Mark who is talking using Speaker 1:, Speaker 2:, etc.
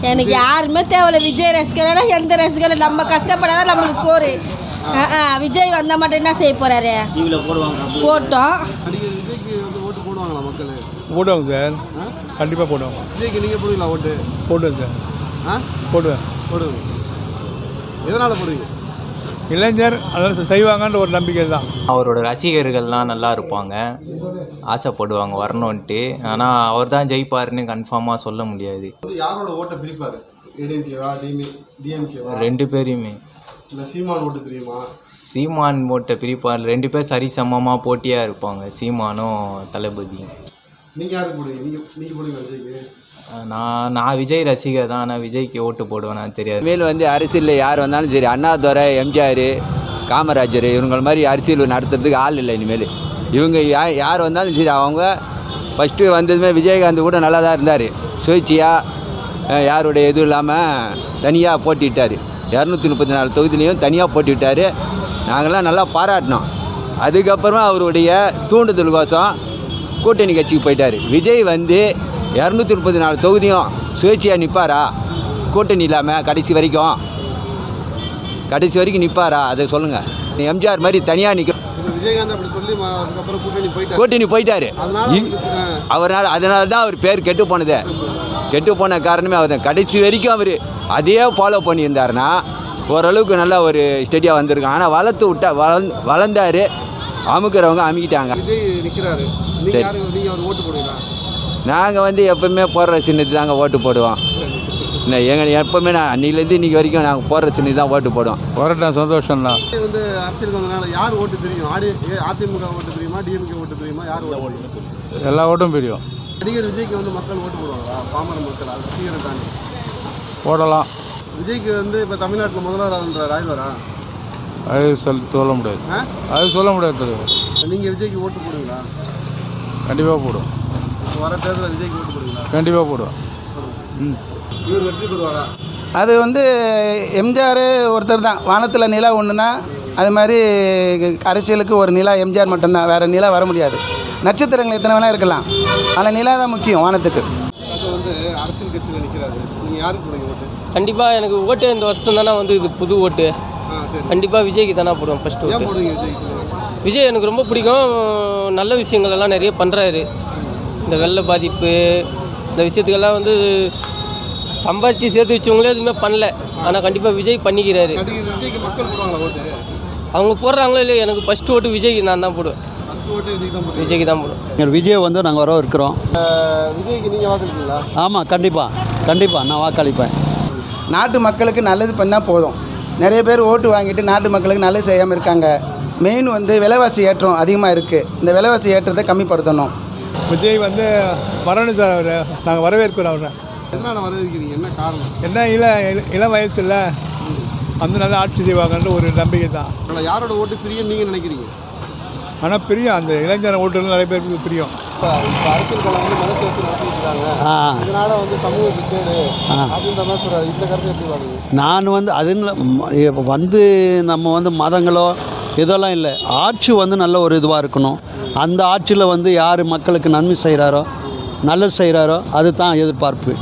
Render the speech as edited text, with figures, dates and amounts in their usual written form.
Speaker 1: எனக்கு யாருமே தேவையில்ல. விஜய் ரசிகரா எந்த ரசிகரும் நம்ம கஷ்டப்படாத நம்மளுக்கு சோறு. விஜய் வந்தால் மட்டும் என்ன செய்ய போறாரு? போட்டோம்.
Speaker 2: போடுவாங்க சார், கண்டிப்பாக போடுவாங்க.
Speaker 3: விஜய்க்கு நீங்கள் போடுவீங்களா ஓட்டு?
Speaker 2: போடுவேன் சார். போடுவேன்.
Speaker 3: எதனால் போடுவீங்க?
Speaker 2: இளைஞர் அதெல்லாம் செய்வாங்கன்ற ஒரு நம்பிக்கை தான்.
Speaker 4: அவரோட ரசிகர்கள்லாம் நல்லா இருப்பாங்க, ஆசைப்படுவாங்க வரணுன்ட்டு. ஆனால் அவர் தான் ஜெயிப்பாருன்னு கன்ஃபார்மாக சொல்ல முடியாது.
Speaker 3: யாரோட ஓட்டை பிரிப்பார்? ஏடிஎம்கேவா டிஎம்கேவா?
Speaker 4: 2 பேரையுமே.
Speaker 3: இல்லை சீமான் ஓட்டு தெரியுமா?
Speaker 4: சீமான் ஓட்டை பிரிப்பார். 2 பேர் சரிசமமாக போட்டியாக இருப்பாங்க, சீமானும் தளபதியும்.
Speaker 3: நீங்கள் யாருக்கு போடுவீங்க? நீங்கள் போடுவீங்க விஜய்க்கு?
Speaker 4: நான் விஜய் ரசிகர் தான், ஆனால் விஜய்க்கு ஓட்டு போடுவேன்னா தெரியாது.
Speaker 5: மேல் வந்து அரசியலில் யார் வந்தாலும் சரி, அண்ணாதுரை, எம்ஜிஆர், காமராஜர் இவங்க மாதிரி அரசியல் நடத்துறதுக்கு ஆள் இல்லை இனிமேல். இவங்க யார் வந்தாலும் சரி, அவங்க ஃபஸ்ட்டு வந்ததுமே விஜயகாந்த் கூட நல்லா தான் இருந்தார். சுயேட்சையாக யாருடைய எதுவும் இல்லாமல் தனியாக போட்டிட்டார். 234 தொகுதியிலையும் தனியாக போட்டிவிட்டார். நாங்கள்லாம் நல்லா பாராட்டினோம். அதுக்கப்புறமா அவருடைய தூண்டுதல் கோசம் கூட்டணி கட்சிக்கு போயிட்டார். விஜய் வந்து 234 தொகுதியும் சுயேட்சையாக நிற்பாரா? கூட்டணி இல்லாமல் கடைசி வரைக்கும் நிற்பாரா? அதை சொல்லுங்கள். எம்ஜிஆர் மாதிரி தனியாக நிற்க
Speaker 3: விஜயகாந்த் அப்படி சொல்லி அதுக்கப்புறம்
Speaker 5: கூட்டணி போயிட்டார். அதனால தான் அவர் பேர் கெட்டு போனது. கெட்டு போன காரணமே அவர் தான். கடைசி வரைக்கும் அவர் அதே ஃபாலோ பண்ணியிருந்தாருன்னா ஓரளவுக்கு நல்லா ஒரு ஸ்டெடியாக வந்திருக்காங்க. ஆனால் வளர்ந்தார், அமுக்கிறவங்க அமுக்கிட்டாங்க. சரி, நாங்கள் வந்து எப்போவுமே போடுற சின்னத்து தாங்க ஓட்டு போடுவோம். எப்போவுமே நான் அன்றைக்கிலேருந்து இன்றைக்கி வரைக்கும் நாங்கள் போடுற சின்னத்து தான் ஓட்டு போடுவோம்.
Speaker 2: வரட்டும், சந்தோஷம் தான்.
Speaker 3: வந்து அரசியலுக்கு வந்தனால யார் ஓட்டு தெரியும்? அதிமுக ஓட்டு தெரியுமா? டிஎம்கே ஓட்டு தெரியுமா? யார் ஓட்டு?
Speaker 2: எல்லா ஓட்டும் தெரியும்.
Speaker 3: நடிகர் விஜய்க்கு வந்து மக்கள் ஓட்டு போடுவாங்களா? பாமர மக்கள் அது ரசிகரை தாண்டி
Speaker 2: போடலாம்.
Speaker 3: விஜய்க்கு வந்து இப்போ தமிழ்நாட்டில் முதல்வராக ஆய்வாரா?
Speaker 2: அது சொல்ல முடியாது. அது சொல்ல முடியாது.
Speaker 3: நீங்கள் விஜய்க்கு ஓட்டு போடுவீங்களா?
Speaker 2: கண்டிப்பாக போடுவோம்.
Speaker 3: வர தேர்தலில் விஜய்க்கு ஓட்டு போடுவீங்களா?
Speaker 2: கண்டிப்பாக போடுவோம்.
Speaker 3: இவர் வெற்றி பெறுவாரா?
Speaker 6: அது வந்து எம்ஜிஆர் ஒருத்தர் தான். வானத்தில் நிலா ஒன்றுனா அது மாதிரி அரசியலுக்கு ஒரு நிலா எம்ஜிஆர் மட்டும்தான், வேறு நிலா வர முடியாது. நட்சத்திரங்கள் எத்தனை வேணால் இருக்கலாம், ஆனால் நிலா தான் முக்கியம் வானத்துக்கு.
Speaker 3: இப்போ வந்து அரசியல் கட்சியில் நிற்கிறாரு, நீங்கள் யாருக்கு போடுவீங்க ஓட்டு?
Speaker 7: கண்டிப்பாக எனக்கு ஓட்டு இந்த வருஷம் தானே வந்து இது புது ஓட்டு. கண்டிப்பாக விஜய்க்கு தானே போடுவோம் ஃபஸ்ட்டு ஓட்டு.
Speaker 3: போடுவீங்க
Speaker 7: விஜய் எனக்கு ரொம்ப பிடிக்கும். நல்ல விஷயங்கள் எல்லாம் நிறைய பண்ணுறாரு. இந்த வெள்ள பாதிப்பு இந்த விஷயத்துக்கெல்லாம் வந்து சம்பாதிச்சு சேர்த்து வச்சவங்களே எதுவுமே பண்ணல. ஆனால் கண்டிப்பாக விஜய் பண்ணிக்கிறாரு.
Speaker 3: விஜய்க்கு மக்கள் போடுவாங்களா ஓட்டு?
Speaker 7: அவங்க போடுறாங்களோ இல்லையோ, எனக்கு ஃபஸ்ட்டு ஓட்டு விஜய்க்கு நான் தான் போடுவேன். விஜய்க்கு தான் போடுவோம்.
Speaker 8: எங்கள் விஜய் வந்து நாங்கள் வர இருக்கிறோம்.
Speaker 3: விஜய்க்கு நீங்கள் வாக்களிப்பீங்களா?
Speaker 8: ஆமாம், கண்டிப்பாக நான் வாக்களிப்பேன்.
Speaker 6: நாட்டு மக்களுக்கு நல்லது பண்ணால் போதும். நிறைய பேர் ஓட்டு வாங்கிட்டு நாட்டு மக்களுக்கு நல்லது செய்யாமல் இருக்காங்க. மெயின் வந்து விலைவாசி ஏற்றம் அதிகமாக இருக்குது. இந்த விலைவாசி ஏற்றத்தை கம்மிப்படுத்தணும்.
Speaker 2: விஜய் வந்து வரணும் சார். அவர் நாங்கள் வரவேற்கிறோம். அவரை
Speaker 3: எதனால் வரவேற்கிறீங்க? என்ன காரணம்?
Speaker 2: என்ன இளம் வயசில் வந்து நல்லா ஆட்சி செய்வாங்கன்ற ஒரு நம்பிக்கை தான்.
Speaker 3: யாரோட ஓட்டு பிரியும் நீங்கள் நினைக்கிறீங்க?
Speaker 2: ஆனால் பிரியும், அந்த இளைஞர் ஓட்டுகள் நிறைய பேருக்கு பிரியும்.
Speaker 3: இப்போ அரசியல் கட்சி வந்து மதத்தை வச்சு நடத்திட்டு இருக்காங்க, இதனால வந்து சமூகத்துக்கு கேடு அப்படின்ற மாதிரி சொல்கிறாரு. இந்த கருத்து எப்படி வாங்க?
Speaker 8: நான் வந்து அது வந்து நம்ம வந்து மதங்களோ இதெல்லாம் இல்லை. ஆட்சி வந்து நல்ல ஒரு இதுவாக இருக்கணும். அந்த ஆட்சியில் வந்து யார் மக்களுக்கு நன்மை செய்கிறாரோ நல்லது செய்கிறாரோ அது தான் எதிர்பார்ப்பு.